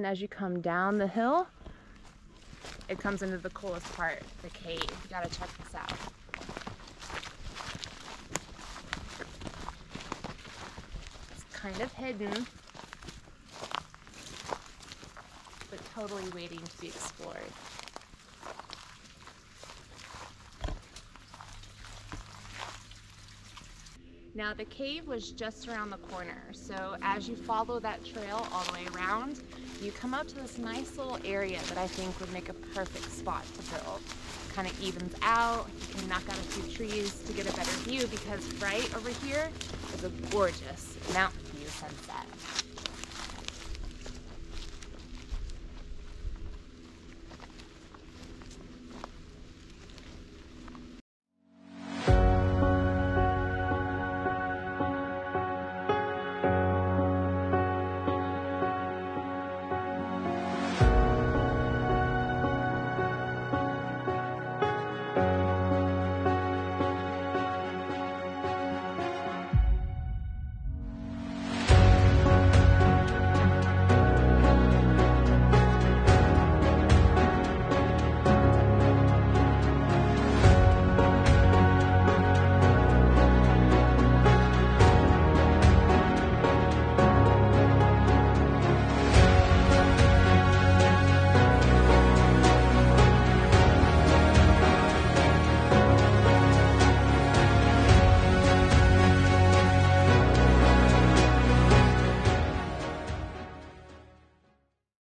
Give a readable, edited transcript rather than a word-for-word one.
as you come down the hill, it comes into the coolest part, the cave. You gotta check this out. It's kind of hidden, but totally waiting to be explored. Now the cave was just around the corner, so as you follow that trail all the way around, you come up to this nice little area that I think would make a perfect spot to build. Kind of evens out, you can knock out a few trees to get a better view because right over here is a gorgeous mountain view sunset.